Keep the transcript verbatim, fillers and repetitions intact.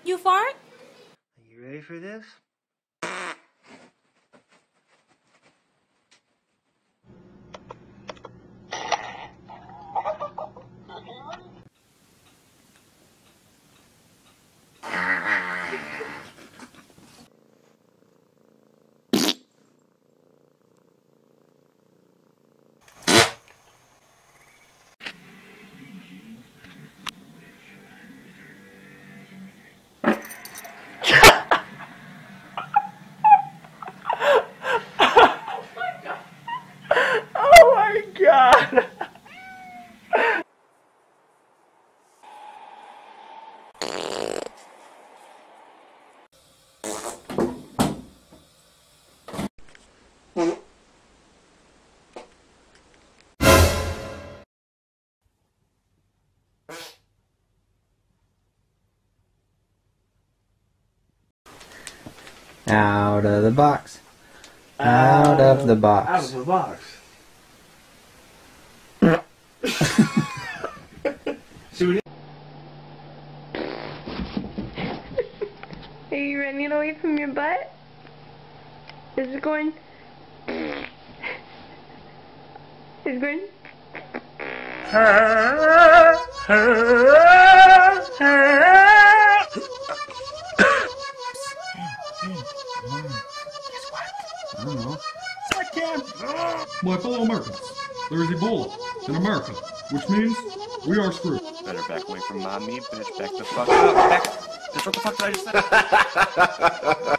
You fart? Are you ready for this? Oh my god! Out of the box. Out of the box. Out of the box. See what Are you running away from your butt? Is it going? Is it going? I don't know. My fellow Americans, there is Ebola in America, which means we are screwed. Better back away from mommy, bitch. Back the fuck up. Back. That's what the fuck did I just say?